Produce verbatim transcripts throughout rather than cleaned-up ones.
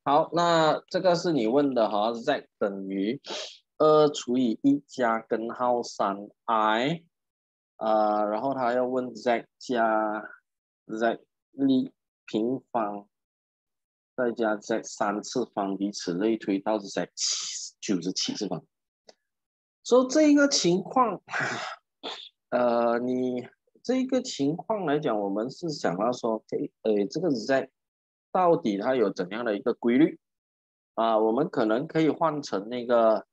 好，那这个是你问的哈，z 等于二除以一加根号三 i， 呃，然后他要问 z 加 z 立平方，再加 z 三次方，以此类推到 z 九十七次方。所以这一个情况，呃，你这一个情况来讲，我们是想要说，这呃这个 z 到底它有怎样的一个规律？啊，我们可能可以换成那个，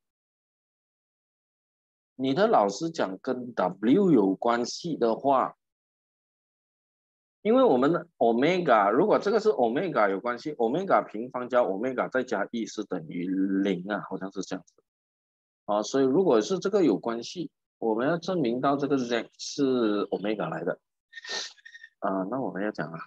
你的老师讲跟 W 有关系的话，因为我们的 omega， 如果这个是 omega 有关系，omega 平方加 omega 再加 e 是等于零啊，好像是这样子啊。所以如果是这个有关系，我们要证明到这个 z 是 omega 来的啊，那我们要讲啊，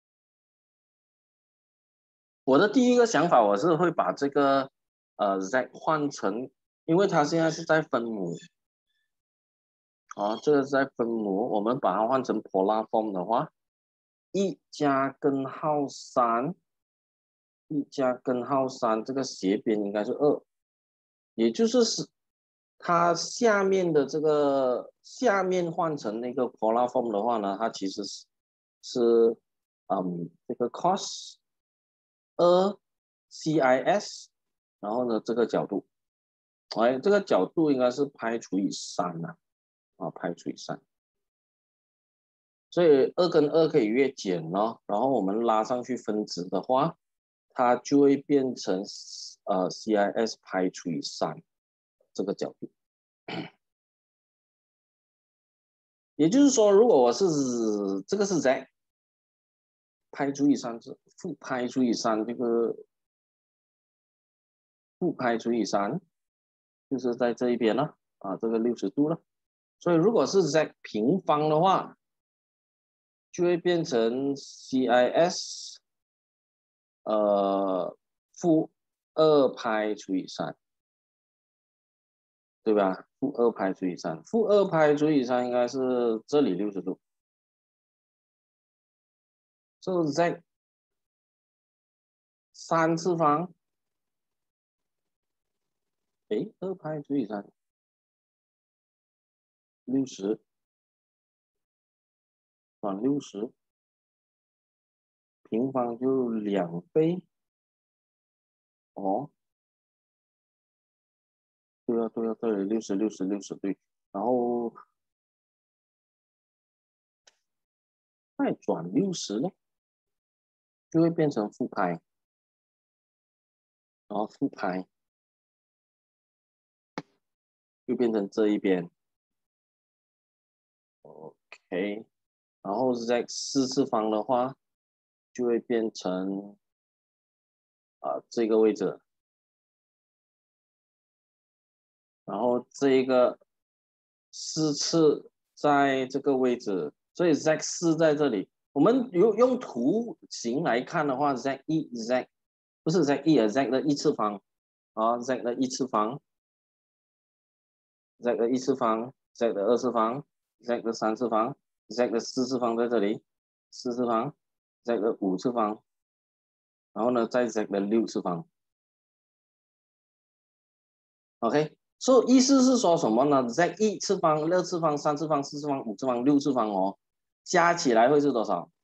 我的第一个想法我是会把这个呃 z 换成，因为它现在是在分母。好，这个是在分母，我们把它换成 polar form 的话，一加根号三，一加根号三，这个斜边应该是二，也就是是它下面的这个下面换成那个 polar form 的话呢，它其实是是嗯这个 cos 二 cis， 然后呢这个角度，哎，这个角度应该是派除以三呐、啊，啊派除以三。所以二跟二可以越减哦，然后我们拉上去分子的话，它就会变成呃 cis 派除以三这个角度。也就是说，如果我是这个是 z 派除以三是负派除以三，这个负派除以三就是在这一边了啊，这个六十度了。所以如果是 z 平方的话，就会变成 cis 呃负二派除以三，对吧？负二派除以三，负二派除以三应该是这里六十度，就是在三次方，诶，二派除以三，六十转六十，平方就两倍，哦，对啊对啊对，六十六十六十对，然后再转六十呢，就会变成负派，然后负派就变成这一边 ，OK，然后是在四次方的话，就会变成啊、呃、这个位置，然后这一个四次在这个位置，所以 z 四在这里。我们用用图形来看的话，z 一 z 不是 z 一啊 z 的一次方啊 z 的一次方 z 的一次方 z 的二次方 z 的三次方 z 的四次方在这里，四次方 z 的五次方，然后呢再 z 的六次方。OK， 所以意思是说什么呢 ？z 一次方、二次方、三次方、四次方、五次方、六次方哦，加起来会是多少？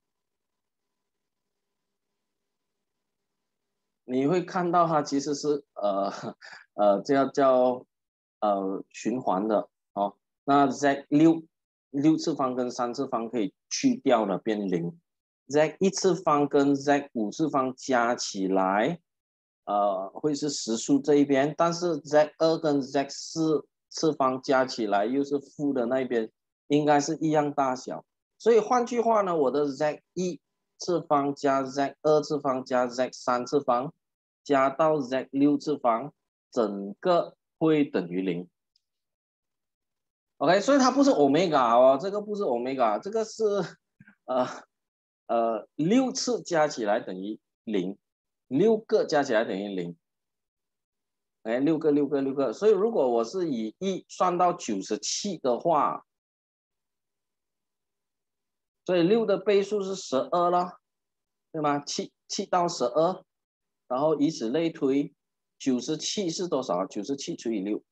你会看到它其实是呃呃这样叫呃循环的哦。那 z 六六次方跟三次方可以去掉了，变零。z 一次方跟 z 五次方加起来，呃会是实数这一边，但是 z 二跟 z 四次方加起来又是负的那一边，应该是一样大小。所以换句话呢，我的 z 一次方加 z 二次方加 z 三次方加到 z 六次方，整个会等于零。OK，所以它不是 omega 哦，这个不是 omega，这个是呃呃六次加起来等于零，六个加起来等于零。哎，六个六个六个，所以如果我是以一算到九十七的话，所以六的倍数是十二了，对吗？七七到十二， 然后以此类推，九十七是多少？九十七除以六，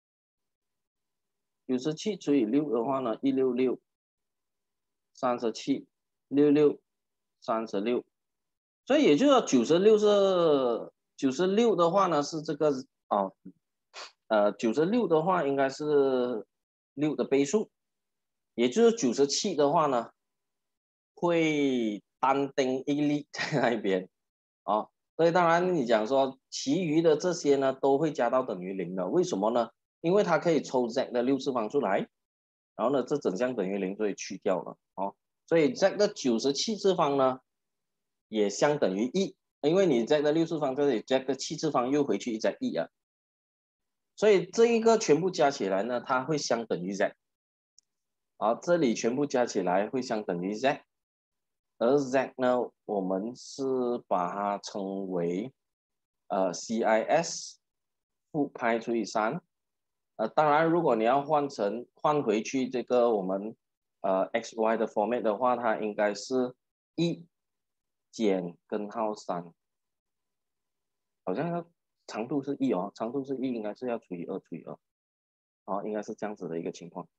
九十七除以六的话呢，一百六十六，三十七，六六，三十六，所以也就是说九十六是九十六的话呢是这个哦，呃九十六的话应该是六的倍数，也就是九十七的话呢会单丁一粒在那边啊、哦，所以当然你讲说其余的这些呢都会加到等于零的，为什么呢？因为它可以抽 z 的六次方出来，然后呢这整项等于零，所以去掉了哦，所以 z 的九十七次方呢也相等于一，因为你 z 的六次方这里 z 的七次方又回去 z 一啊，所以这一个全部加起来呢它会相等于 z， 好，这里全部加起来会相等于 z， 而 z 呢我们是把它称为呃 cis 负派除以三，呃当然如果你要换成换回去这个我们呃 xy 的 format 的话，它应该是一减根号三，好像要长度是一哦，长度是一应该是要除以二除以二，哦应该是这样子的一个情况。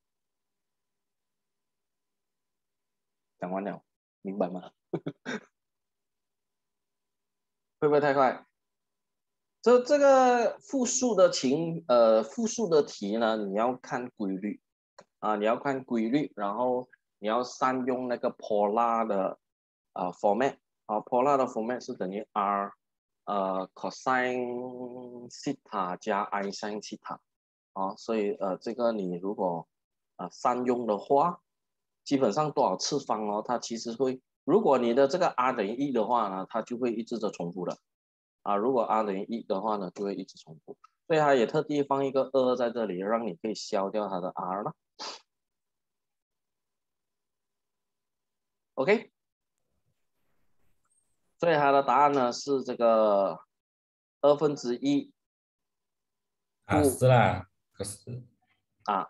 讲完了，明白吗？会不会太快？这这个复数的情呃复数的题呢，你要看规律啊，你要看规律，然后你要善用那个 polar 的啊 format 啊 polar 的 format 是等于 r 呃 cosine theta 加 i sin theta 啊，所以呃这个你如果啊、呃、善用的话，基本上多少次方哦，它其实会，如果你的这个 r 等于一的话呢，它就会一直的重复的。啊，如果 r 等于一的话呢，就会一直重复，所以它也特地放一个二在这里，让你可以消掉它的 r 了。OK， 所以它的答案呢是这个二分之一啊， 负是啦，可是啊，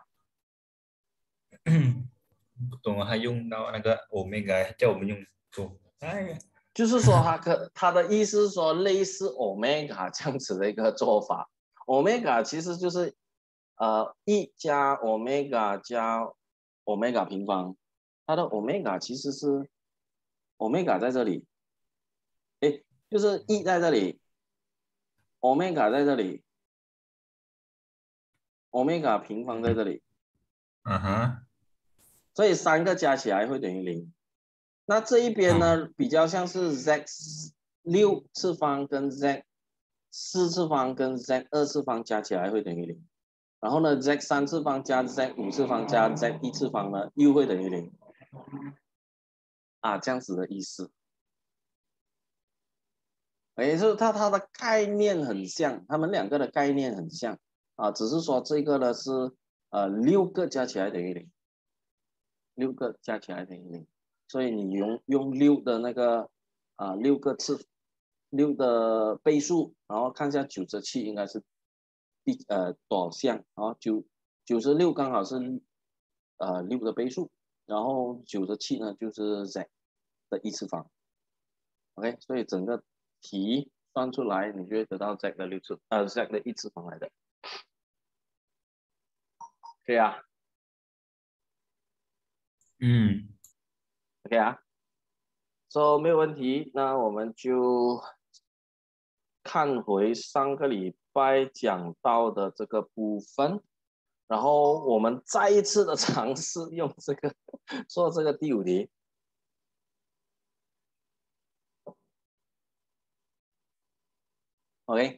不懂啊，还用到那个 omega，叫我们用做，哎呀， 就是说它可它的意思是说类似 omega 这样子的一个做法。omega 其实就是呃一加 omega 加 omega 平方，它的 omega 其实是 omega 在这里，哎，就是一在这里，omega 在这里，omega 平方在这里， 嗯哼， 所以三个加起来会等于零。那这一边啊， 呢，比较像是 z 六次方跟 z 四次方跟 z 二次方加起来会等于零。然后呢 z 三次方加 z 五次方加 z 一次方呢，又会等于零啊，这样子的意思。也就是它它的概念很像，他们两个的概念很像啊，只是说这个呢是呃六个加起来等于零，六个加起来等于零，所以你用用六的那个啊、呃、六个次六的倍数，然后看一下九十七应该是第呃多少项啊？九九十六刚好是呃六的倍数，然后九十七呢就是 z 的一次方。OK，所以整个题算出来，你就会得到 z 的六次，呃 z 的一次方来的，可以啊嗯， ，OK 啊，说、so, 没有问题，那我们就看回上个礼拜讲到的这个部分，然后我们再一次的尝试用这个做这个第五题。OK，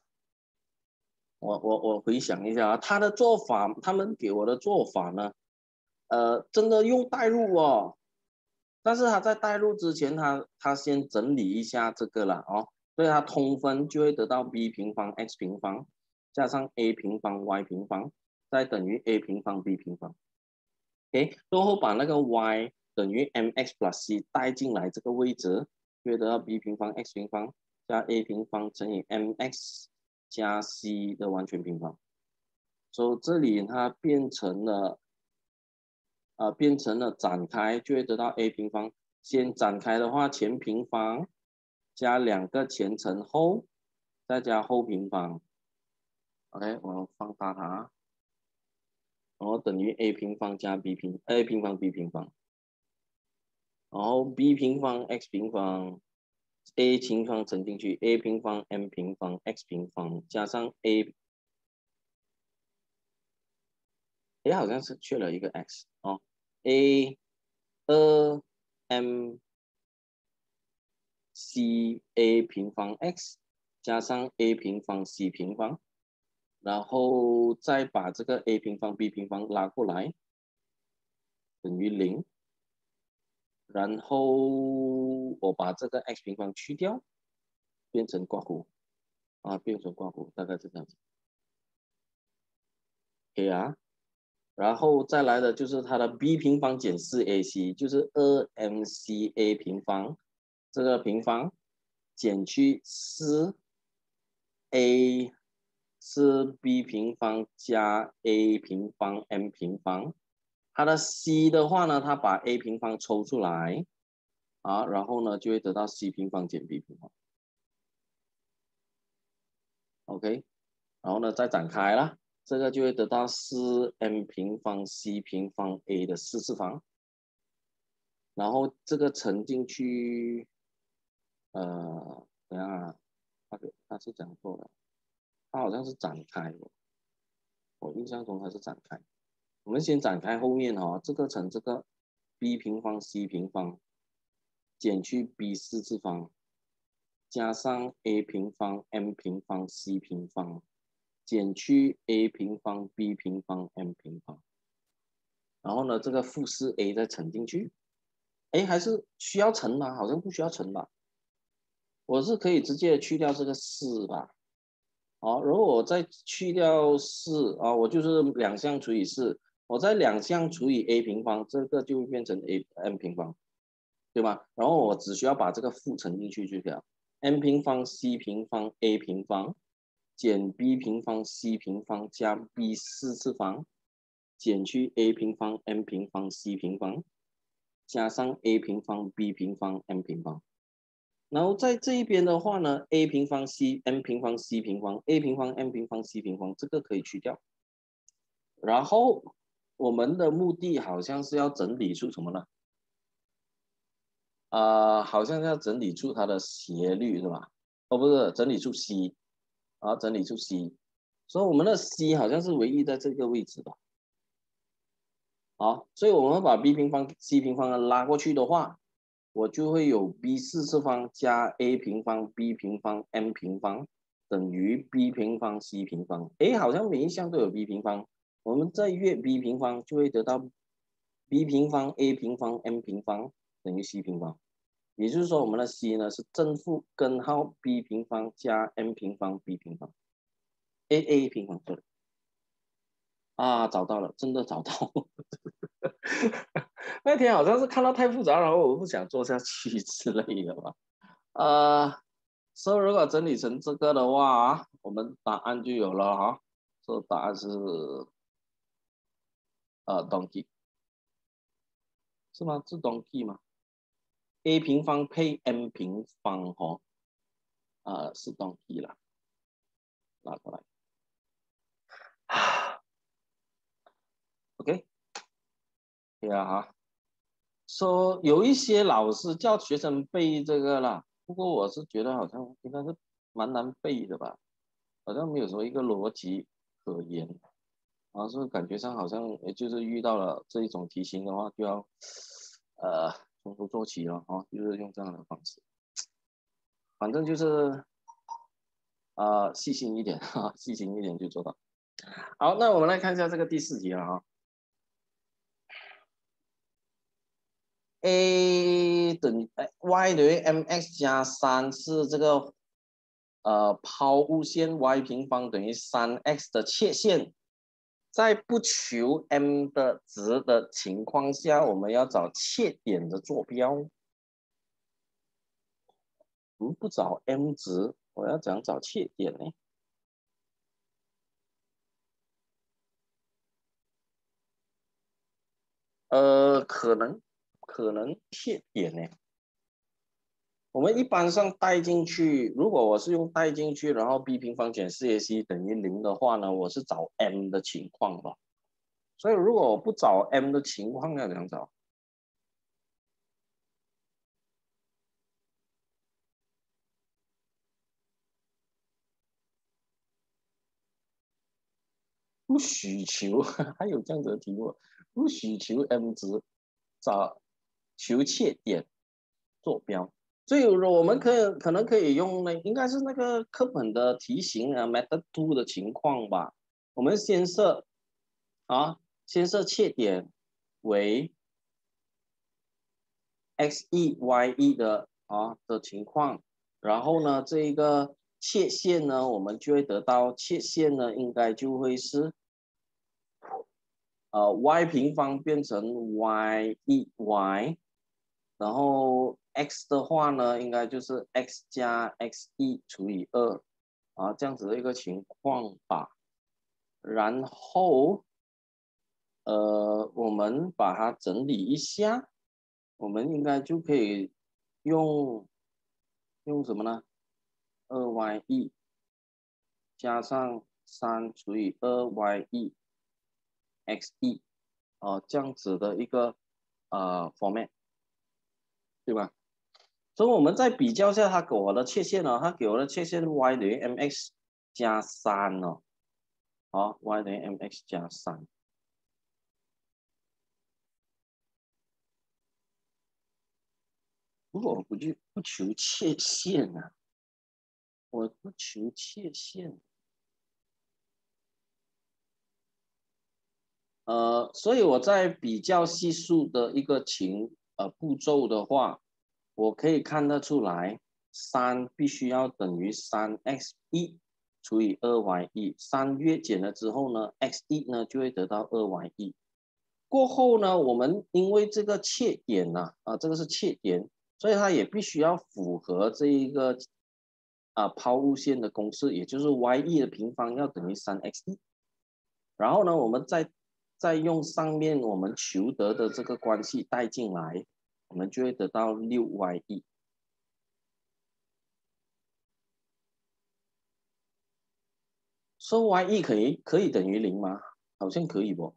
我我我回想一下啊，他的做法，他们给我的做法呢，呃，真的用代入哦，但是他在代入之前他，他先整理一下这个了哦，所以他通分就会得到 b 平方 x 平方加上 a 平方 y 平方再等于 a 平方 b 平方。OK，最后把那个 y 等于 mx plus c 带进来这个位置，就会得到 b 平方 x 平方加 a 平方乘以 mx 加 c 的完全平方。所以这里它变成了呃，变成了展开，就会得到 a 平方。先展开的话，前平方加两个前乘后，再加后平方。OK， 我们放大它，然后等于 a 平方加 b 平 a 平方 b 平方，然后 b 平方 x 平方 a 平方乘进去 a 平方 m 平方 x 平方加上 a， 哎，好像是缺了一个 x 哦 ，a 二 m c a 平方 x 加上 a 平方 c 平方。然后再把这个 a 平方 b 平方拉过来，等于零。然后我把这个 x 平方去掉，变成括弧啊，变成括弧，大概是这样子。OK 啊，然后再来的就是它的 b 平方减 四 a c， 就是二 m c a 平方这个平方减去四 a。是 b 平方加 a 平方 m 平方，它的 c 的话呢，它把 a 平方抽出来，啊，然后呢就会得到 c 平方减 b 平方 ，OK， 然后呢再展开了，这个就会得到四 m 平方 c 平方 a 的四次方，然后这个乘进去，呃，等下啊，它它是讲错了，它好像是展开的。我印象中它是展开，我们先展开后面哦，这个乘这个 b 平方 c 平方减去 b 四次方，加上 a 平方 m 平方 c 平方减去 a 平方 b 平方 m 平方，然后呢这个负四 a 再乘进去，哎，还是需要乘吗？好像不需要乘吧？我是可以直接去掉这个四吧。好，如果我再去掉四啊，我就是两项除以四，我再两项除以 a 平方，这个就变成 a m 平方，对吧？然后我只需要把这个负乘进去就可以了 ，m 平方 c 平方 a 平方减 b 平方 c 平方加 b 四次方减去 a 平方 m 平方 c 平方加上 a 平方 b 平方 m 平方。然后在这一边的话呢 ，a 平方 c m 平方 c 平方 a 平方 m 平方 c 平方，这个可以去掉。然后我们的目的好像是要整理出什么呢？啊、呃，好像要整理出它的斜率是吧？哦，不是，整理出 c， 啊，整理出 c， 所以我们的 c 好像是唯一在这个位置吧？好，所以我们把 b 平方 c 平方拉过去的话，我就会有 b 四次方加 a 平方 b 平方 m 平方等于 b 平方 c 平方。哎，好像每一项都有 b 平方，我们再约 b 平方就会得到 b 平方 a 平方 m 平方等于 c 平方。也就是说，我们的 c 呢是正负根号 b 平方加 m 平方 b 平方 a a 平方，对了。啊，找到了，真的找到了。那天好像是看到太复杂，然后我不想做下去之类的吧。呃，所以如果整理成这个的话，我们答案就有了哈。这答案是呃 donkey 是吗？是 donkey 吗？a 平方配 m 平方哦，呃是 donkey 啦，拿过来。OK， 对啊哈。说有一些老师叫学生背这个啦，不过我是觉得好像应该是蛮难背的吧，好像没有什么一个逻辑可言，然后是感觉上好像也就是遇到了这一种题型的话，就要呃从头做起了啊，就是用这样的方式，反正就是呃细心一点哈，细心一点就做到。好，那我们来看一下这个第四题了啊。a 等于 y 等于 mx 加三是这个呃抛物线 y 平方等于三 x 的切线，在不求 m 的值的情况下，我们要找切点的坐标。我们不找 m 值，我要怎样找切点呢？呃，可能可能切点呢？ 我们一般上带进去，如果我是用带进去，然后 b 平方减 四 a c 等于零的话呢，我是找 m 的情况吧。所以如果我不找 m 的情况，要怎样找？不许求，还有这样子的题目，不许求 m 值，找求切点坐标。所以我们可以可能可以用那应该是那个课本的题型啊 ，method two 的情况吧。我们先设啊，先设切点为 x 一 y 一的啊的情况，然后呢，这一个切线呢，我们就会得到切线呢，应该就会是呃 y 平方变成 y 一 y，然后 x 的话呢，应该就是 x 加 x 一除以二啊，这样子的一个情况吧。然后呃，我们把它整理一下，我们应该就可以用用什么呢？二 y 一加上三除以二 y 一 x 一啊，这样子的一个呃 format，对吧？所以我们再比较一下它给我的切线呢、哦，它给我的切线 y 等于 mx 加三哦，好 y 等于 mx 加三。如果我不去不求切线啊，我不求切线，呃，所以我在比较系数的一个情呃步骤的话，我可以看得出来，三必须要等于三 x 一除以二 y 一，三约减了之后呢 ，x 一呢就会得到二 y 一。过后呢，我们因为这个切点呢、啊，啊，这个是切点，所以它也必须要符合这一个啊抛物线的公式，也就是 y 一的平方要等于三 x 一。然后呢，我们再再用上面我们求得的这个关系带进来，我们就会得到六 y 一。说 y 一可以可以等于零吗？好像可以不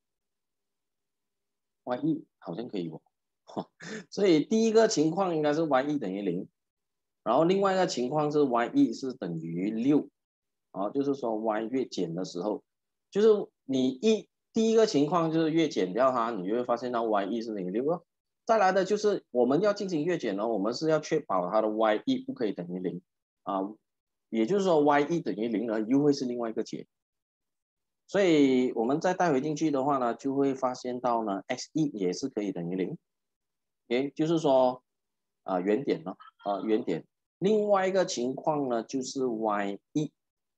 ？y 一好像可以不？所以第一个情况应该是 y 一等于零，然后另外一个情况是 y 一是等于六，啊，就是说 y 越减的时候，就是你一第一个情况就是越减掉它，你就会发现到 y 一是等于六了。再来的就是我们要进行越减呢，我们是要确保它的 y 一不可以等于零啊，也就是说 y 一等于零呢，又会是另外一个解。所以我们再带回进去的话呢，就会发现到呢 x 一也是可以等于零，也就是说啊、呃、原点呢啊、呃、原点。另外一个情况呢就是 y 一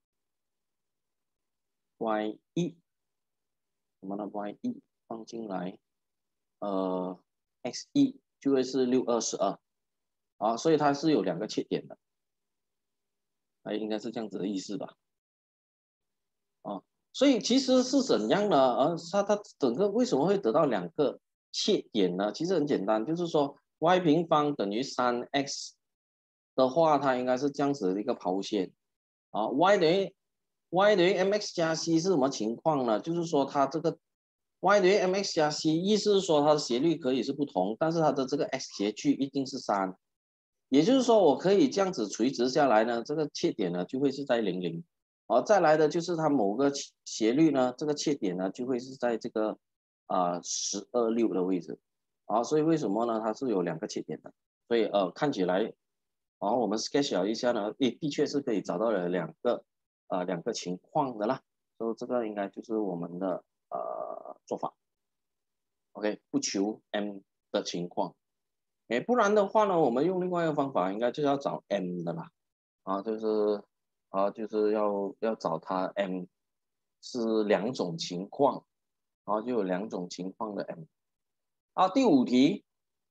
y 一什么呢 y 一放进来，呃 x 一就会是六二十二啊，所以它是有两个切点的，哎，应该是这样子的意思吧？啊，所以其实是怎样呢？呃，它它整个为什么会得到两个切点呢？其实很简单，就是说 y 平方等于三 x 的话，它应该是这样子的一个抛物线啊。y 等于 y 等于 mx 加 c 是什么情况呢？就是说它这个 y 等于 mx 加 c，意思是说它的斜率可以是不同，但是它的这个 x 斜距一定是三。也就是说，我可以这样子垂直下来呢，这个切点呢就会是在零零。好，再来的就是它某个斜率呢，这个切点呢就会是在这个啊十二六的位置。啊，所以为什么呢？它是有两个切点的，所以呃看起来，然后我们 sketch 一下呢，诶，的确是可以找到了两个呃两个情况的啦。所以这个应该就是我们的呃做法。OK，不求 m 的情况。哎，不然的话呢，我们用另外一个方法，应该就是要找 m 的啦，啊，就是啊，就是要要找它 m 是两种情况，然后就有两种情况的 m。啊，第五题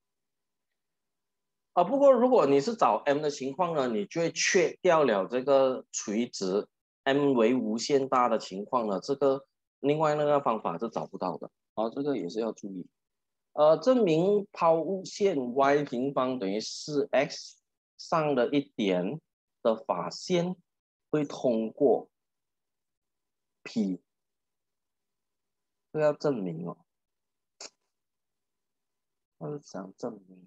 啊，不过如果你是找 m 的情况呢，你就会去掉了这个垂直 m 为无限大的情况呢，这个另外那个方法是找不到的，啊，这个也是要注意。呃，证明抛物线 y 平方等于四 x 上的一点的法线会通过 P， 这要证明哦。我是想证明，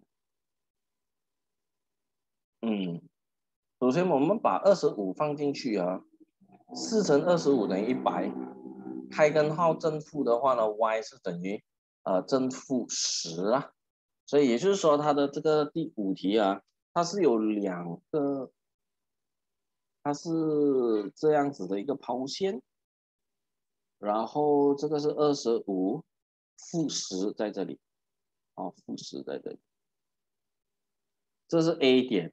嗯，首先我们把二十五放进去啊，四乘二十五等于一百，开根号正负的话呢 ，y 是等于呃正负十啊，所以也就是说它的这个第五题啊，它是有两个，它是这样子的一个抛线，然后这个是二十五，负十在这里，哦，负十在这里，这是 A 点。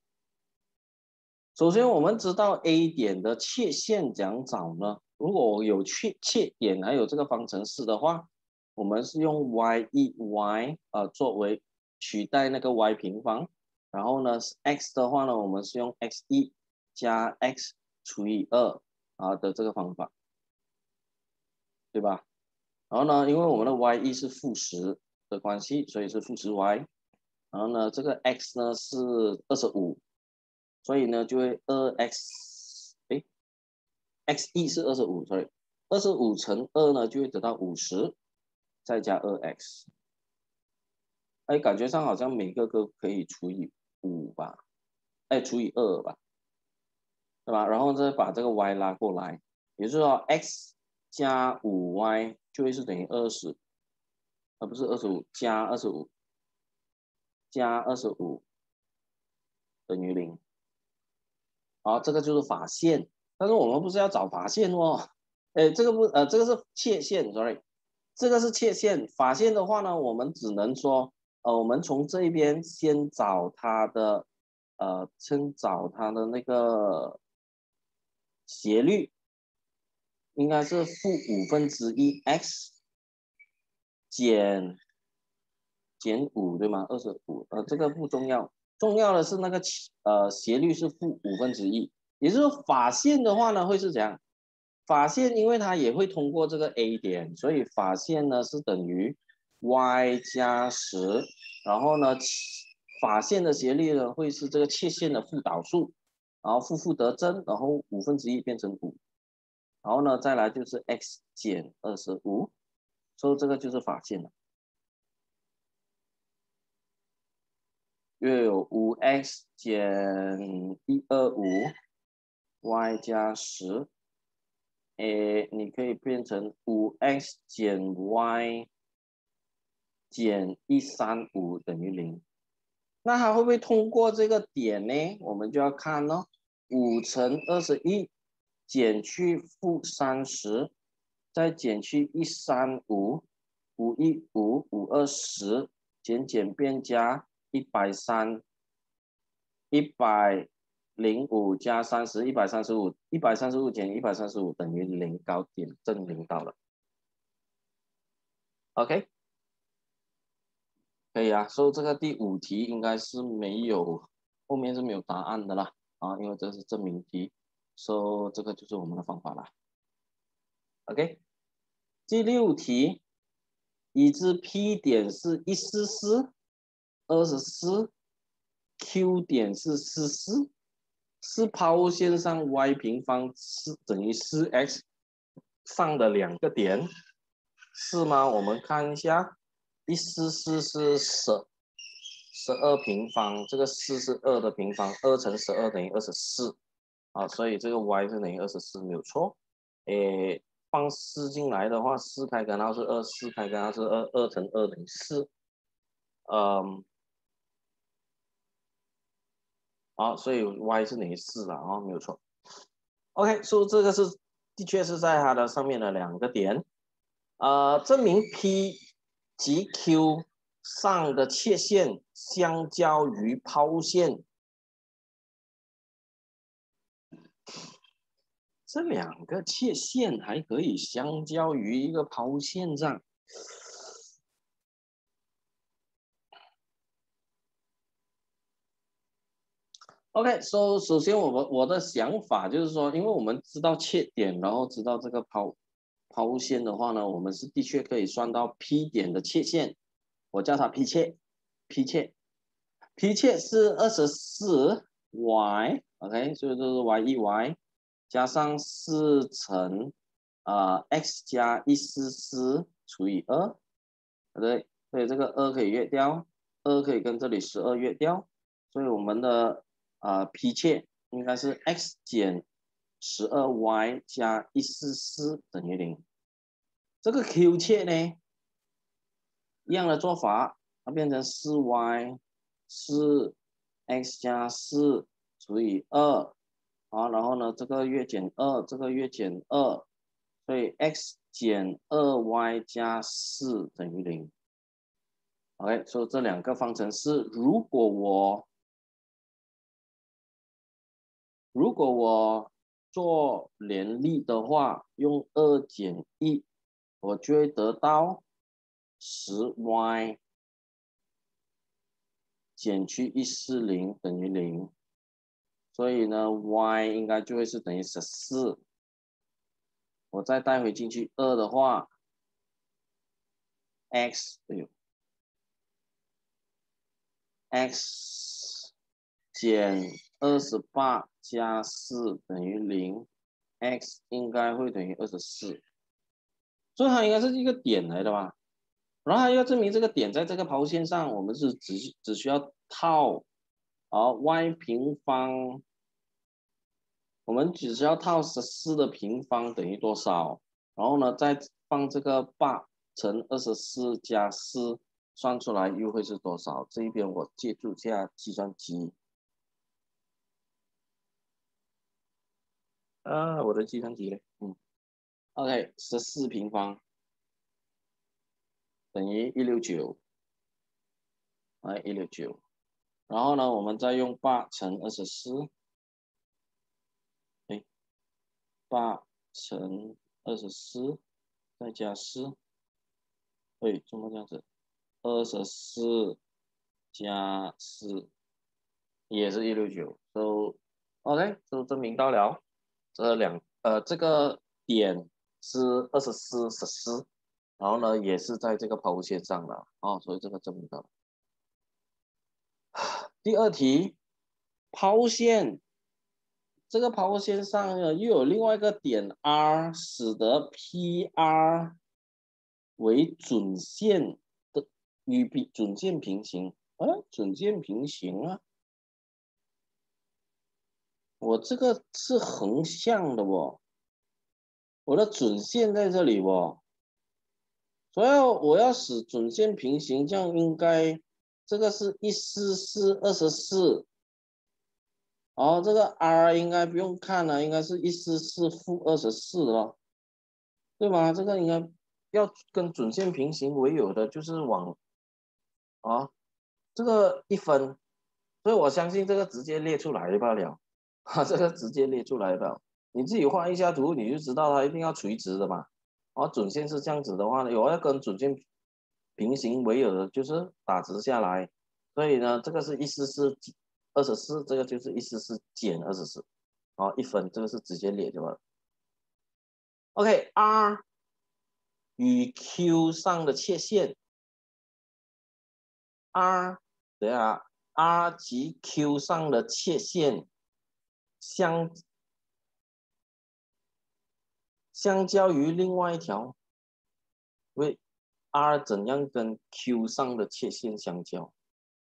首先，我们知道 A 点的切线怎样找呢？如果我有切切点还有这个方程式的话，我们是用 y 一 y 呃作为取代那个 y 平方，然后呢 x 的话呢，我们是用 x 一 加 x 除以二啊的这个方法，对吧？然后呢，因为我们的 y 一 是负十的关系，所以是负十 y， 然后呢，这个 x 呢是二十五。所以呢，就会二 x， 哎 ，x 一是二十五，所以二十五乘二呢，就会得到五十，再加二 x， 哎，感觉上好像每个都可以除以五吧，哎，除以二吧，对吧？然后再把这个 y 拉过来，也就是说 x 加五 y 就会是等于二十，而不是二十五加二十五加二十五等于零。好，这个就是法线，但是我们不是要找法线哦，哎，这个不，呃，这个是切线 ，sorry， 这个是切线。法线的话呢，我们只能说，呃，我们从这边先找它的，呃，先找它的那个斜率，应该是负五分之一 x 减减五，对吗？二十五，呃，这个不重要，重要的是那个呃斜率是负五分之一，也就是说法线的话呢会是怎样？法线因为它也会通过这个 A 点，所以法线呢是等于 y 加十，然后呢法线的斜率呢会是这个切线的负导数，然后负负得正，然后五分之一变成五，然后呢再来就是 x 减二十五，所以这个就是法线了。又有 五 x 减一百二十五 y 加十，诶，你可以变成 五 x 减 y 减一百三十五等于零。那它会不会通过这个点呢？我们就要看咯。五乘二十一减去负三十，再减去一百三十五，五一五五二十，减减变加一百三。一百零五加三十，一百三十五，一百三十五减一百三十五等于零，高点证明到了。OK， 可以啊。所以这个第五题应该是没有，后面是没有答案的啦啊，因为这是证明题，所以这个就是我们的方法啦。OK， 第六题，已知 P 点是一百四十四、二十四 ，Q 点是四十四。是抛线上 y 平方是等于 四 x 上的两个点，是吗？我们看一下，一百四十四是十十二平方，这个四是二的平方，二乘十二等于二十四啊，所以这个 y 是等于二十四，没有错。诶，放四进来的话，四开根号是二，四开根号是二，二乘二等于四，嗯。好，所以 y 是等于四了啊，没有错。OK， 所以这个是的确是在它的上面的两个点，呃，证明 P 及 Q 上的切线相交于抛线，这两个切线还可以相交于一个抛线上。OK， so, 首先我们我的想法就是说，因为我们知道切点，然后知道这个抛抛线的话呢，我们是的确可以算到 P 点的切线，我叫它 P 切，P 切 P 切是二十四 y，OK， 所以这是 y 一 y 加上四乘啊、呃、x 加一四四除以二，对不对？所以这个二可以约掉，二可以跟这里十二约掉，所以我们的啊、呃、P 切应该是 x 减十二 y 加一四四等于零。这个 Q 切呢，一样的做法，它变成四 y 四 x 加四除以二，好，然后呢，这个月减二，这个月减二，所以 x 减二 y 加四等于零。OK， 所以这两个方程式，如果我如果我做联立的话，用二减一，我就会得到十 y 减去一四零等于零，所以呢 y 应该就会是等于十四。我再带回进去二的话 ，x 哎呦 x 减二十八加四等于零 ，x 应该会等于二十四，所以它应该是一个点来的吧？然后要证明这个点在这个抛物线上，我们是只只需要套啊 y 平方，我们只需要套十四的平方等于多少？然后呢，再放这个八乘二十四加四，算出来又会是多少？这一边我借助一下计算机。啊，我的计算机嘞，嗯 ，OK， 十四平方等于一百六十九，哎，一百六十九。然后呢，我们再用八乘二十四，哎，八乘二十四，再加四，对，怎么这样子？二十四加四也是一百六十九， so OK， 就证明到了这两呃这个点是二十四十四，然后呢也是在这个抛物线上了啊、哦，所以这个证明到了。第二题，抛物线，这个抛物线上呢又有另外一个点 R， 使得 P R 为准线的与比准线平行。啊，准线平行啊，我这个是横向的哦，我的准线在这里哦，所以我要使准线平行，这样应该这个是一四四二十四。哦，这个 R 应该不用看了，应该是一四四负二十四了，对吗？这个应该要跟准线平行为有的就是往啊这个一分，所以我相信这个直接列出来罢了，啊，这个直接列出来的，你自己画一下图，你就知道它一定要垂直的嘛。啊，准线是这样子的话呢，有要跟准线平行为有的就是打直下来，所以呢，这个是一四四二十四，这个就是一四四减二十四，啊，一分这个是直接列就完了。OK，R 与 Q 上的切线 ，R 等下 R 及 Q 上的切线相相较于另外一条，为 R 怎样跟 Q 上的切线相交？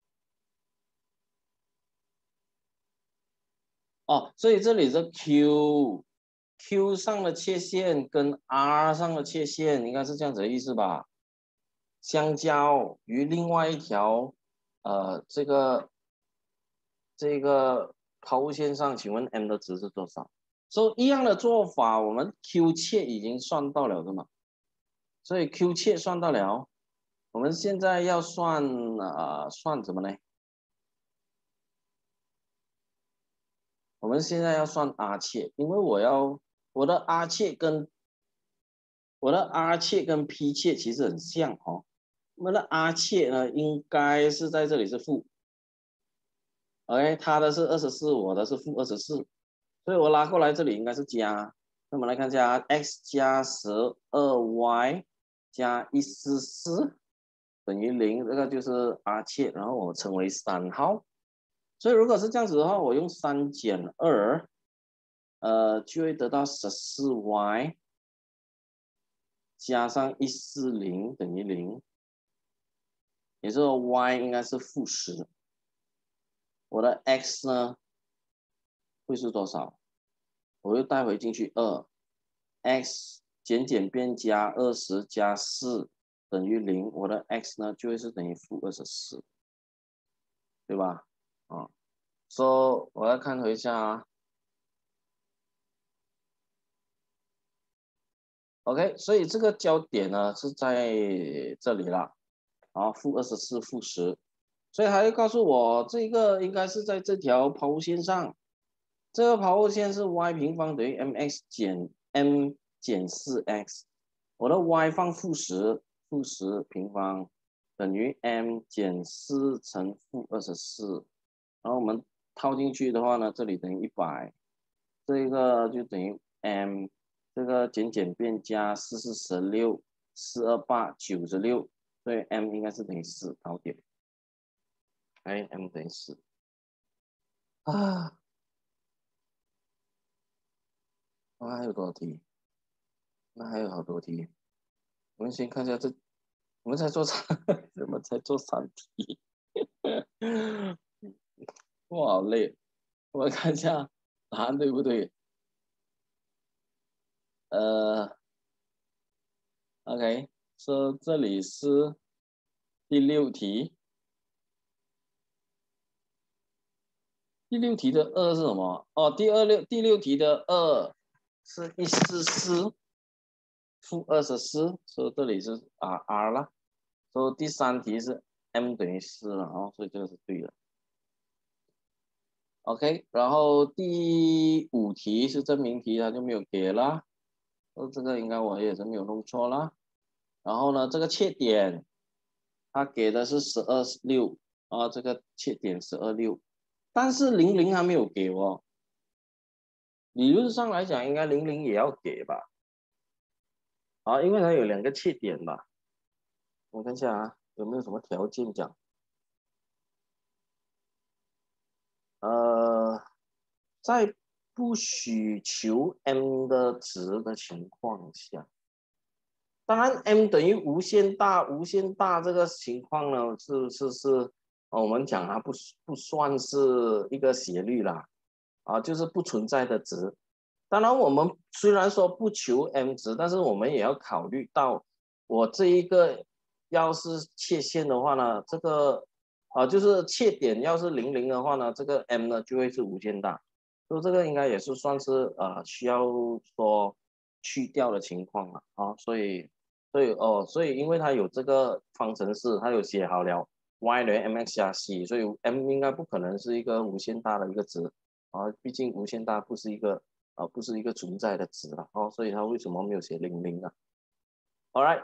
哦，所以这里是 Q Q 上的切线跟 R 上的切线，应该是这样子的意思吧？相交于另外一条，呃，这个这个抛物线上，请问 m 的值是多少？所以一样的做法，我们 Q 切已经算到了的嘛，所以 Q 切算到了，我们现在要算呃算什么呢？我们现在要算 R 切，因为我要我的 R 切跟我的 R 切跟 P 切其实很像哦。我们的 R 切呢，应该是在这里是负 ，OK， 它的是二十四，我的是负二十四，所以我拉过来这里应该是加。那我们来看一下 x 加十二 y 加一四四等于零，这个就是 R 切，然后我称为三号。 所以如果是这样子的话，我用三减二，呃，就会得到十四 y 加上一百四十等于零，也就是说 y 应该是负十。我的 x 呢会是多少？我又带回进去二 x 减减变加二十加四等于零，我的 x 呢就会是等于负二十四，对吧？啊，所以我要看回一下啊。OK， 所以这个焦点呢是在这里了，啊，负二十四负十，所以它会告诉我这个应该是在这条抛物线上，这个抛物线是 y 平方等于 mx 减 m 减四 x， 我的 y 放负十，负十平方等于 m 减四乘负二十四，然后我们套进去的话呢，这里等于一百，这个就等于 m。这个减减变加四四十六，四二八九十六，所以 m 应该是等于四导点。哎 ，m 等于四啊。那还有多少题？那还有好多题。我们先看一下这，我们才做三，我们才做三题。我好累。我们看一下答案对不对？呃 ，OK， 说这里是第六题。第六题的二是什么？哦，第二六第六题的二是一四四负二十四，所以这里是 R R 了。所以第三题是 m 等于四了，哦，所以这个是对的。OK， 然后第五题是证明题，它就没有给了。哦，这个应该我也是没有弄错啦。然后呢，这个切点它给的是十二六啊，这个切点十二六，但是零零还没有给哦。理论上来讲，应该零零也要给吧？啊，因为它有两个切点吧。我看一下啊，有没有什么条件讲？呃，在不许求 m 的值的情况下，当然 m 等于无限大，无限大这个情况呢，是是是，哦，我们讲它不不算是一个斜率啦，啊，就是不存在的值。当然，我们虽然说不求 m 值，但是我们也要考虑到，我这一个要是切线的话呢，这个啊就是切点要是零零的话呢，这个 m 呢就会是无限大，所以这个应该也是算是呃需要说去掉的情况了啊，所以所以哦，所以因为它有这个方程式，它有写好了 y 等于 mx 加 c， 所以 m 应该不可能是一个无限大的一个值啊，毕竟无限大不是一个。啊，不是一个存在的值了哦，所以它为什么没有写零零呢 ？All right，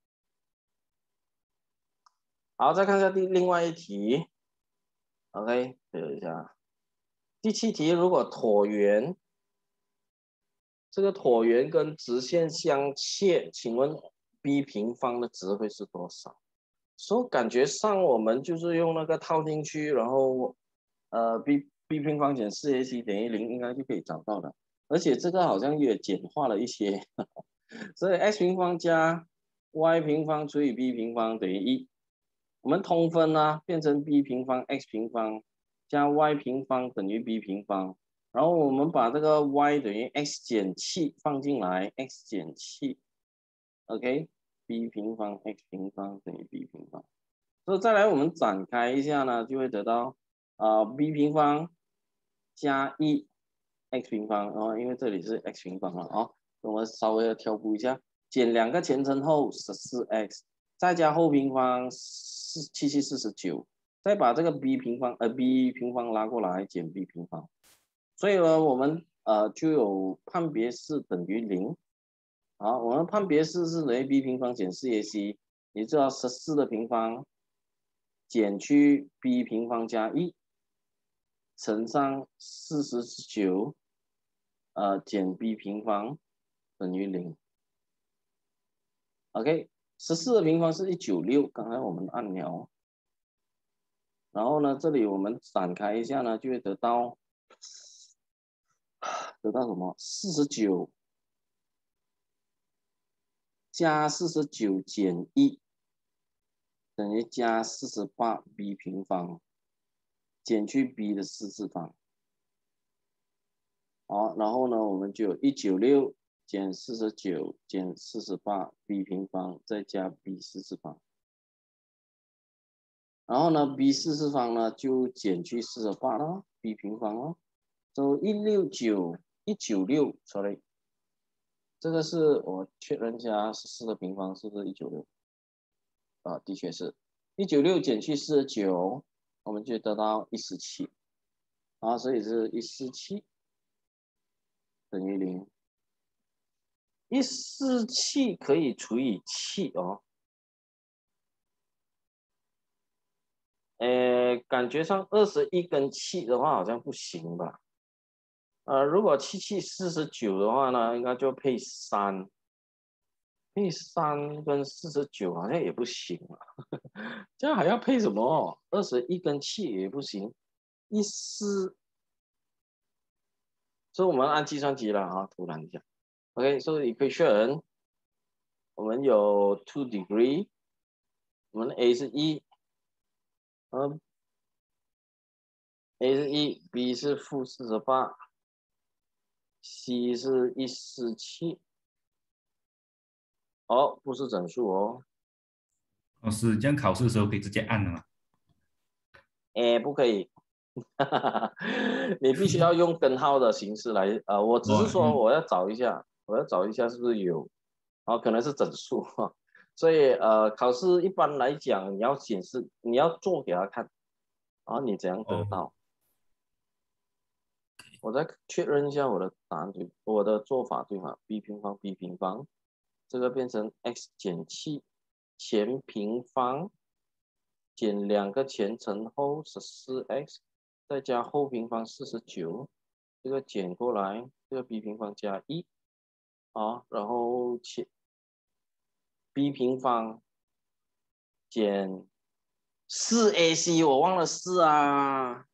好，再看一下第另外一题 ，OK， 等一下，第七题，如果椭圆这个椭圆跟直线相切，请问 b 平方的值会是多少？所以感觉上我们就是用那个套进去，然后呃 b b 平方减四 ac 等于零，应该就可以找到了。而且这个好像也简化了一些，所以 x 平方加 y 平方除以 b 平方等于一。我们通分呢，变成 b 平方 x 平方加 y 平方等于 b 平方。然后我们把这个 y 等于 x 减七放进来 ，x 减七 ，OK，b 平方 x 平方等于 b 平方。所以再来我们展开一下呢，就会得到啊、呃、b 平方加一 x 平方，然后因为这里是 x 平方了啊，我们稍微要跳步一下，减两个前乘后十四 x， 再加后平方四七七四十九，再把这个 b 平方呃 b 平方拉过来减 b 平方，所以呢我们呃就有判别式等于零。好，我们判别式是等于 b 平方减 四 ac， 也知道十四的平方减去 b 平方加一乘上四十九，呃减 b 平方等于零。OK， 十四的平方是一百九十六，刚才我们按了然后呢，这里我们展开一下呢，就会得到得到什么？四十九加四十九减一等于加四十八 b 平方，减去 b 的四次方。好，然后呢，我们就有一百九十六减四十九减四十八 b 平方，再加 b 四次方。然后呢 ，b 四次方呢就减去四十八了 ，b 平方哦，就一六九一九六 ，sorry， 这个是我确认一下十四的平方是不是一九六？啊，的确是，一九六减去四十九，我们就得到一四七，啊，所以是一四七等于零，一四七可以除以七哦。呃，感觉上二十一跟七的话好像不行吧？呃，如果七七四十九的话呢，应该就配三，配三跟四十九好像也不行啊。这样还要配什么？二十一跟七也不行，一四，所以我们按计算机了啊，突然一下。OK， 所以 equation 我们有 two degree， 我们 a 是一，嗯 ，a 是一 ，b 是负四十八。C 是一四七，哦，不是整数哦， 老师这样考试的时候可以直接按的吗？ 哎，不可以，你必须要用根号的形式来，呃，我只是哦，嗯， 说我要找一下，我要找一下是不是有，哦，可能是整数哈，所以呃，考试一般来讲你要显示，你要做给他看，然后你怎样得哦， 到，我再确认一下我的答案对，我的做法对吗？b 平方 b 平方，这个变成 x 减七前平方。减两个前乘后十四 x， 再加后平方四十九，这个减过来，这个 b 平方加一，啊，然后前 b 平方减四 a c， 我忘了四啊，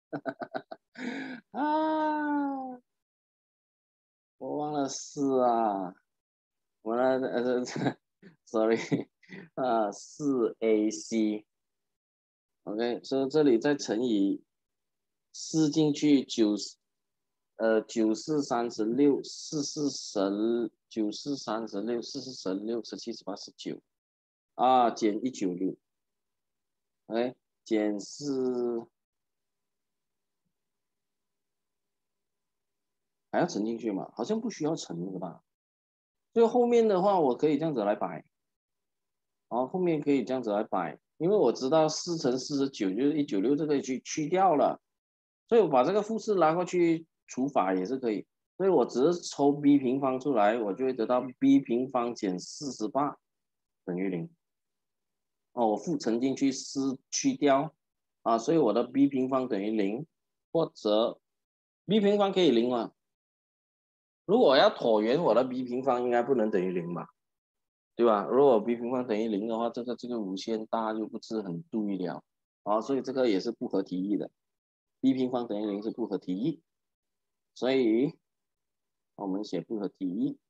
啊，我忘了四啊，我那呃，sorry，啊，四 a c。OK， 所以这里再乘以四进去九十，呃，九四三十六，四四十九四三十六，四四十六，十七十八十九，啊，减一九六，OK，减四还要乘进去吗？好像不需要乘的吧？所以后面的话我可以这样子来摆，然后后面可以这样子来摆，因为我知道四乘四十九就是一九六，这个去去掉了。所以我把这个复式拉过去除法也是可以，所以我只是抽 b 平方出来，我就会得到 b 平方减四十八等于零。哦，我复乘进去四去掉啊，所以我的 b 平方等于零，或者 b 平方可以零吗？如果我要椭圆，我的 b 平方应该不能等于零吧？对吧？如果 b 平方等于零的话，这个这个无限大就不是很对了啊，所以这个也是不合题意的。b 平方等于零是不合题意，所以我们写不合题意，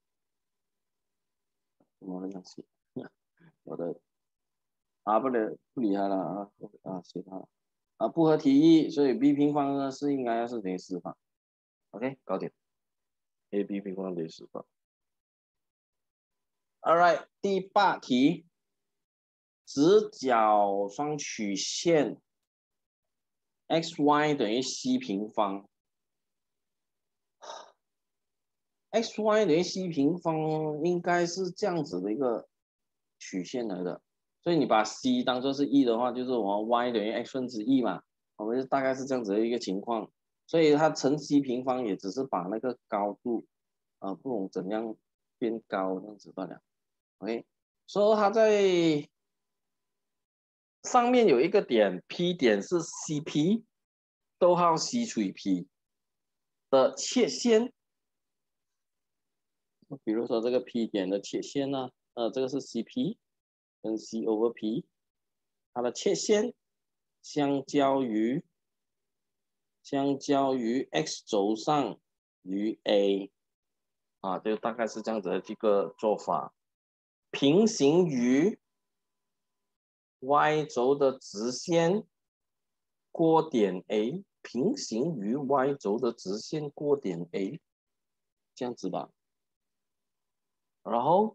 怎么这样写？我的啊，不能不理他了啊啊，写他了啊，不合题意，所以 b 平方呢是应该要是等于四方 ，OK， 搞定 ，a b 平方等于四方。All right， 第八题，直角双曲线 x y 等于 c 平方。x y 等于 c 平方应该是这样子的一个曲线来的，所以你把 c 当做是 e 的话，就是我们 y 等于 x 分之 e 嘛，我们大概是这样子的一个情况，所以它乘 c 平方也只是把那个高度啊、呃、不懂怎样变高这样子罢了。OK， 所以它在上面有一个点 P 点是 C P， 逗号 C 除以 P 的切线。比如说这个 P 点的切线呢、啊，呃，这个是 C P 跟 C over P， 它的切线相交于相交于 x 轴上于 A 啊，就大概是这样子的一个做法。平行于 y 轴的直线过点 A， 平行于 y 轴的直线过点 A， 这样子吧。然后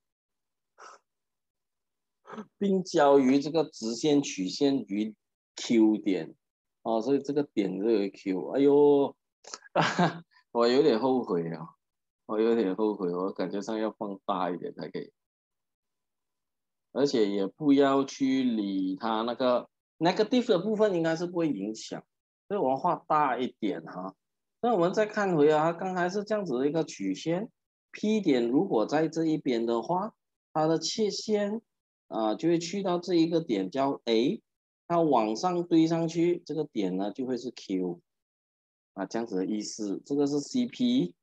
并交于这个直线曲线于 Q 点，哦，所以这个点就有 Q。哎呦，我有点后悔啊，我有点后悔，我感觉上要放大一点才可以，而且也不要去理它那个 negative 的部分，应该是不会影响，所以我要画大一点哈。那我们再看回啊，刚才是这样子的一个曲线 ，P 点如果在这一边的话，它的切线啊、呃、就会去到这一个点叫 A， 它往上堆上去，这个点呢就会是 Q 啊，这样子的意思。这个是 C P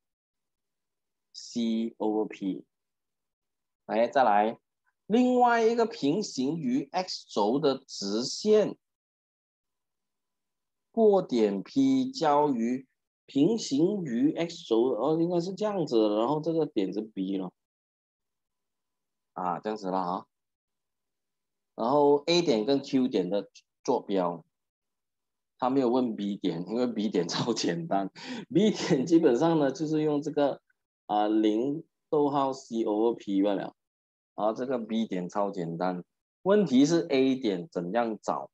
C over P。来，再来，另外一个平行于 X 轴的直线过点 P 交于平行于 X 轴，哦，应该是这样子，然后这个点是 B 了，啊，这样子了啊。然后 A 点跟 Q 点的坐标，他没有问 B 点，因为 B 点超简单，B 点基本上呢就是用这个啊零逗号 C over P 罢了，啊，这个 B 点超简单，问题是 A 点怎样找？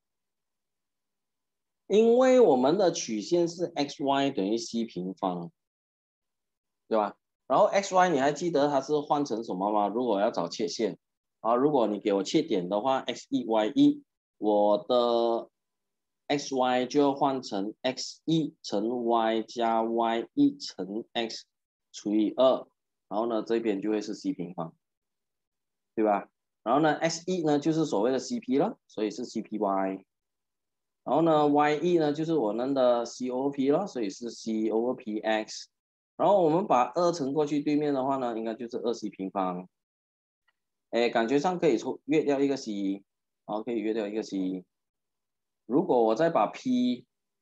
因为我们的曲线是 x y 等于 c 平方，对吧？然后 x y 你还记得它是换成什么吗？如果要找切线啊，如果你给我切点的话 ，x 一 y 一，我的 x y 就要换成 x 一乘 y 加 y 一乘 x 除以二，然后呢这边就会是 c 平方，对吧？然后呢 x 一呢就是所谓的 C P 了，所以是 C P y。然后呢 ，y 一呢就是我们的 C O P 了，所以是 C over P x。然后我们把二乘过去对面的话呢，应该就是二 c 平方。哎，感觉上可以抽约掉一个 c， 好，可以约掉一个 c。如果我再把 p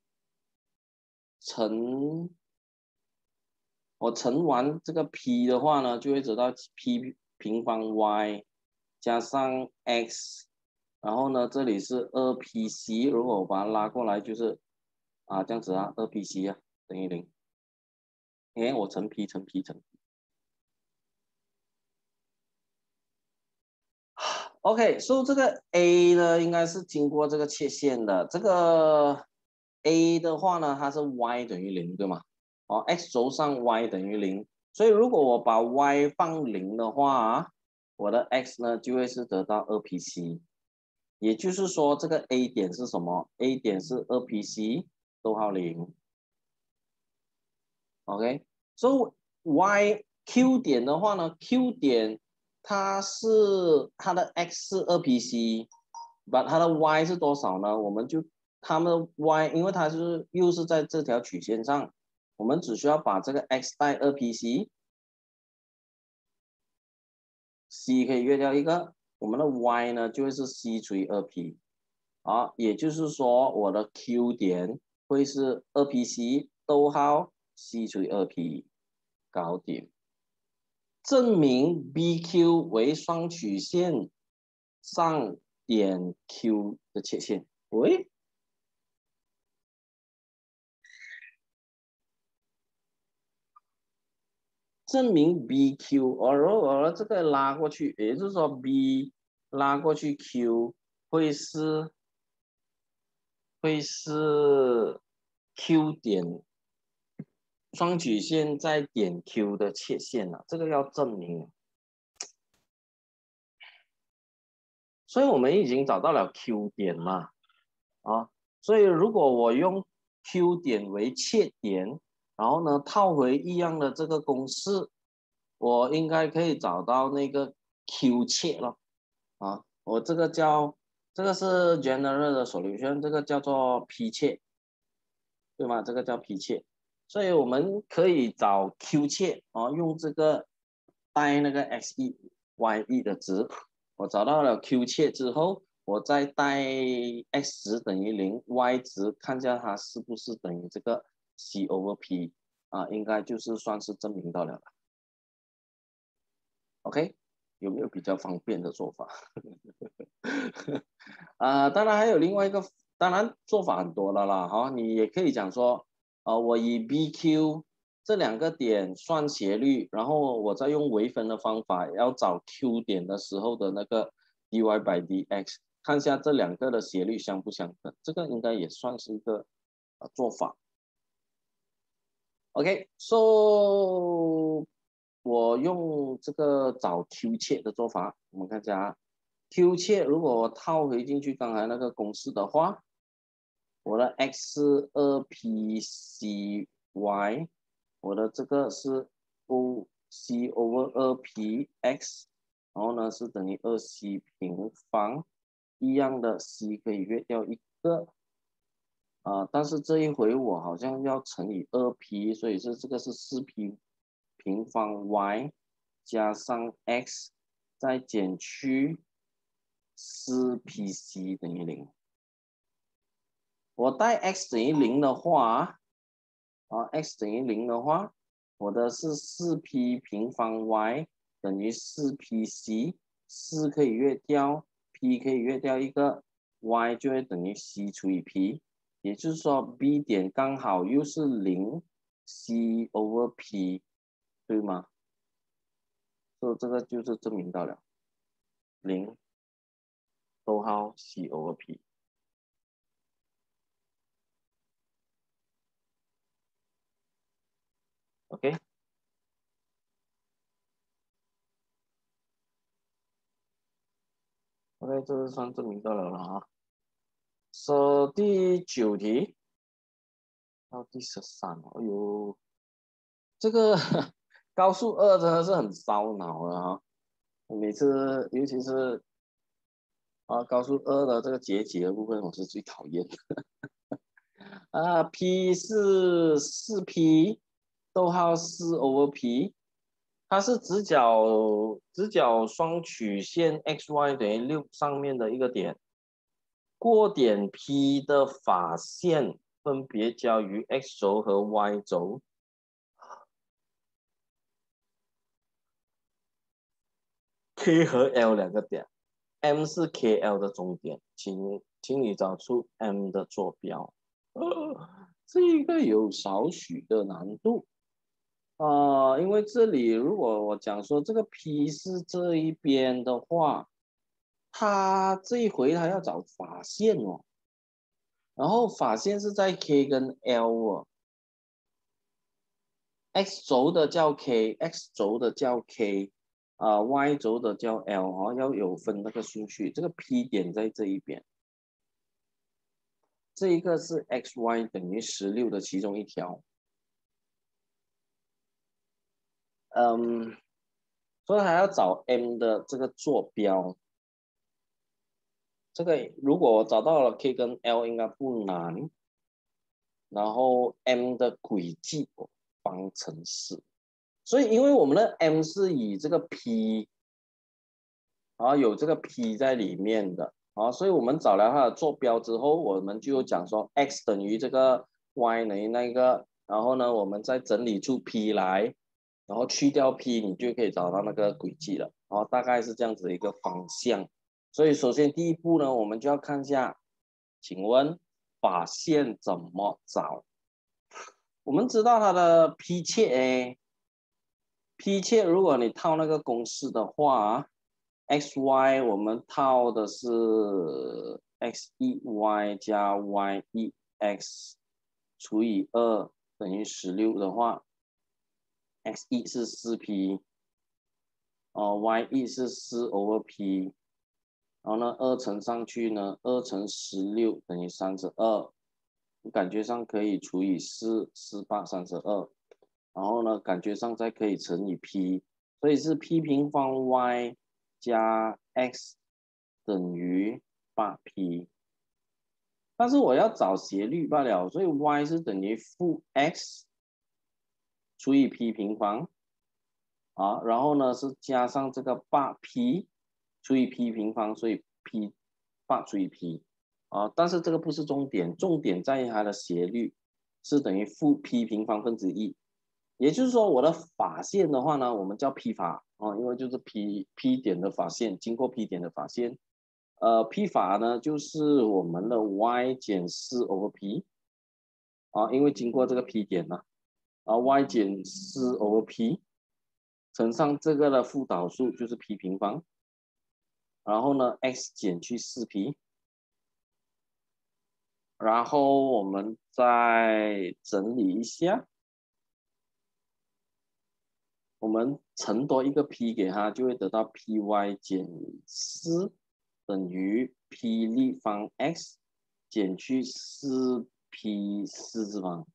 乘，我乘完这个 p 的话呢，就会得到 p 平方 y 加上 x。然后呢，这里是二 P C， 如果我把它拉过来，就是啊这样子啊，二 P C 啊等于零。哎，我乘 P 乘 P 乘 ，OK， 所以这个 A 呢，应该是经过这个切线的。这个 A 的话呢，它是 y 等于零，对吗？哦 ，x 轴上 y 等于零，所以如果我把 y 放零的话，我的 x 呢就会是得到二 P C。也就是说，这个 A 点是什么 ？A 点是二 P C 逗号零 ，OK。所以 Y Q 点的话呢 ，Q 点它是它的 x 是二 P C， 把它的 y 是多少呢？我们就它们的 y， 因为它是又是在这条曲线上，我们只需要把这个 x 带二 P C，C 可以约掉一个，我们的 y 呢就会是 c 除以二 P。好，也就是说，我的 Q 点会是二 P C 逗号 C 除以二 P， 搞定。证明 B Q 为双曲线上点 Q 的切线。喂，证明 B Q， 哦，我这个拉过去，也就是说 B 拉过去 Q 会是会是 Q 点。双曲线在点 Q 的切线啊，这个要证明。所以我们已经找到了 Q 点嘛，啊，所以如果我用 Q 点为切点，然后呢套回一样的这个公式，我应该可以找到那个 Q 切了，啊，我这个叫这个是 general 的 solution， 这个叫做 P 切，对吗？这个叫 P 切。所以我们可以找 Q 切啊，用这个带那个 x 一 y 一的值，我找到了 Q 切之后， 我再带 x 值等于零 ，y 值看一下它是不是等于这个 c over p 啊，应该就是算是证明到了了。OK， 有没有比较方便的做法？啊，当然还有另外一个，当然做法很多了啦，哈，你也可以讲说，呃，我以 B Q 这两个点算斜率，然后我再用微分的方法要找 Q 点的时候的那个 dy by dx， 看一下这两个的斜率相不相等，这个应该也算是一个呃做法。OK，so、okay, 我用这个找 Q 切的做法，我们看一下啊 ，Q 切如果我套回进去刚才那个公式的话，我的 x 是 二 p c y， 我的这个是 o c over 二 p x， 然后呢是等于二 c 平方，一样的 c 可以约掉一个。啊、呃，但是这一回我好像要乘以二 p， 所以是这个是四 p 平方 y 加上 x 再减去四 p c 等于零。我带 x 等于零的话，啊 x 等于零的话，我的是四 p 平方 y 等于四 p c， 四可以约掉 ，p 可以约掉一个 ，y 就会等于 c 除以 p。也就是说 ，B 点刚好又是零 c over p， 对吗？所以这个就是证明到了零逗号 c over p。OK， OK， 这是算证明到了了啊。说、so, 第九题到第十三，哎呦，这个高数二真的是很烧脑的啊！每次尤其是啊高数二的这个解解的部分，我是最讨厌的。啊 ，P 是四 P 逗号四 over P， 它是直角直角双曲线 x y 等于六上面的一个点，过点 P 的法线分别交于 x 轴和 y 轴。K 和 L 两个点 ，M 是 K L 的中点，请请你找出 M 的坐标。呃，这个有少许的难度啊、呃，因为这里如果我讲说这个 P 是这一边的话，它这一回它要找法线哦，然后法线是在 K 跟 L 哦。X 轴的叫 K，X 轴的叫 K， 啊、呃、，Y 轴的叫 L 啊、哦，要有分那个顺序。这个 P 点在这一边，这一个是 X Y 等于十六的其中一条。嗯，所以还要找 M 的这个坐标。这个如果我找到了 K 跟 L 应该不难，然后 M 的轨迹方程式。所以因为我们的 M 是以这个 P。啊，有这个 P 在里面的啊，所以我们找了它的坐标之后，我们就讲说 x 等于这个 y 等于那个，然后呢，我们再整理出 P 来，然后去掉 P，你就可以找到那个轨迹了。然后大概是这样子的一个方向。所以首先第一步呢，我们就要看一下，请问法线怎么找？我们知道它的 P 切 A，P 切如果你套那个公式的话。x y 我们套的是 x 一 y 加 y 一 x 除以二等于十六的话 ，x 一是四 p， 哦 y 一是四 over p， 然后呢二乘上去呢，二乘十六等于三十二，感觉上可以除以四，四八三十二，然后呢感觉上再可以乘以 p， 所以是 p 平方 y。加 x 等于 八 p， 但是我要找斜率罢了，所以 y 是等于负 x 除以 p 平方啊，然后呢是加上这个 八 p 除以 p 平方，所以 p 八除以 P 啊，但是这个不是重点，重点在于它的斜率是等于负 P 平方分之一，也就是说我的法线的话呢，我们叫 P 法啊，因为就是 P P 点的法线，经过 P 点的法线，呃 P 法呢就是我们的 y 减四 over P 啊，因为经过这个 P 点呢，啊 y 减四 over P 乘上这个的负导数就是 P 平方。然后呢 ，x 减去 四 P， 然后我们再整理一下，我们乘多一个 P 给它，就会得到 Py 减四等于 P 立方 x 减去 四 P 四次方，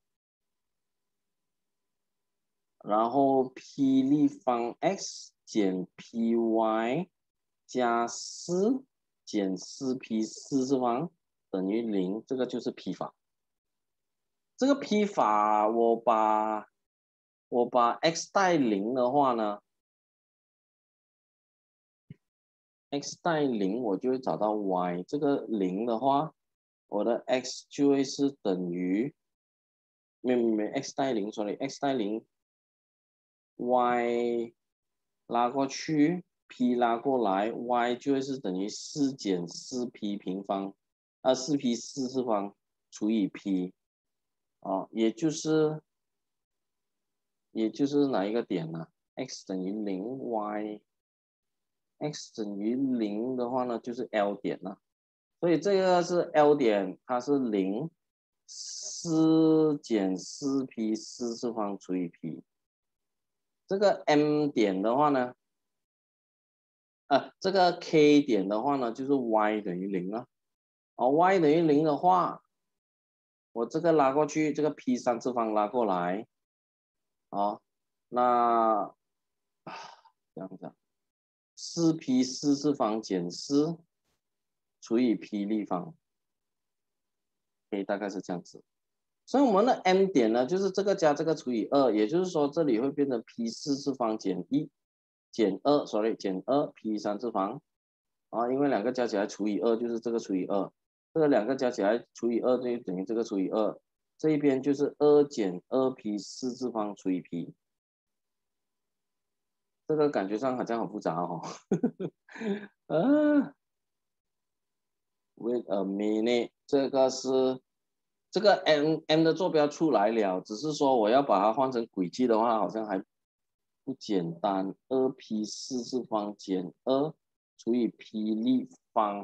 然后 P 立方 x 减 Py 加四减四 P 四次方等于零，这个就是 P 法。这个 P 法我把我把 x 带零的话呢 ，x 带零我就会找到 y， 这个零的话，我的 x 就会是等于没没没 x 带零 ，sorry x 带零 ，y 拉过去 ，p 拉过来 ，y 就会是等于四减四 p 平方，啊四 p 四次方除以 p， 啊，也就是也就是哪一个点呢 ？x 等于零 ，y x 等于零的话呢，就是 L 点了。所以这个是 L 点，它是零，四减四 p 四次方除以 p。这个 M 点的话呢，啊，这个 K 点的话呢，就是 y 等于零了。啊 y 等于零的话，我这个拉过去，这个 p 三次方拉过来，啊，那啊这样子，四 p 四次方减四除以 p 立方，可以大概是这样子。所以我们的 M 点呢，就是这个加这个除以二，也就是说这里会变成 P 四次方减一减二 ，sorry 减二 P 三次方啊，因为两个加起来除以二就是这个除以二，这个两个加起来除以二就等于这个除以二，这一边就是二减二 P 四次方除以 P， 这个感觉上好像很复杂哦。啊 ，wait a minute， 这个是。这个 m m 的坐标出来了，只是说我要把它换成轨迹的话，好像还不简单。二 p 四次方减二除以 p 立方，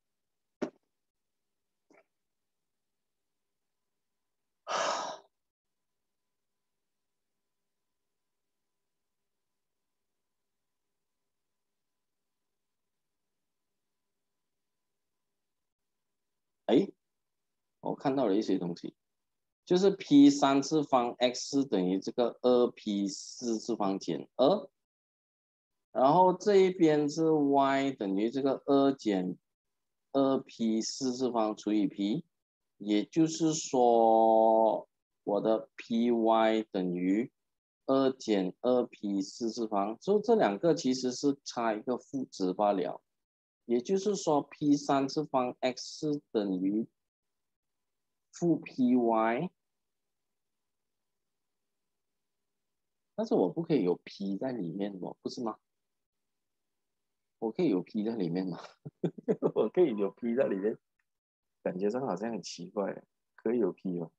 哎，我看到了一些东西，就是 p 三次方 x 等于这个二 p 四次方减二，然后这一边是 y 等于这个二减二 p 四次方除以 p， 也就是说我的 py 等于二减二 p 四次方，所以这两个其实是差一个负值罢了，也就是说 p 三次方 x 等于负 py， 但是我不可以有 p 在里面哦，不是吗？我可以有 p 在里面吗？我可以有 p 在里面，感觉上好像很奇怪，可以有 p 吗？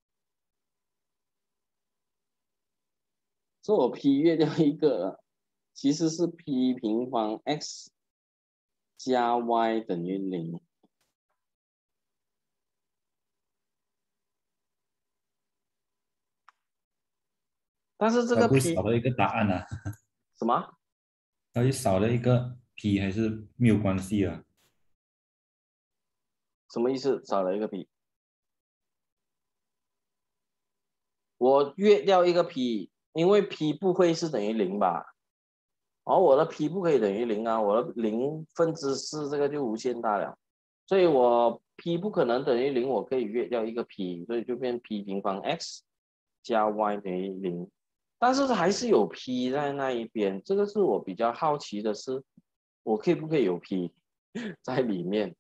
所以我 p 约掉一个，其实是 p 平方 x 加 y 等于零。但是这个它不会 p 少了一个答案啊， 什么它会少了一个 p 还是没有关系啊？ 什么意思？少了一个 p， 我约掉一个 p， 因为 p 不会是等于零吧？而、哦、我的 p 不可以等于零啊，我的零分之四这个就无限大了，所以我 p 不可能等于零，我可以约掉一个 p， 所以就变 p 平方 x 加 y 等于零，但是还是有 p 在那一边，这个是我比较好奇的是，我可以不可以有 p 在里面？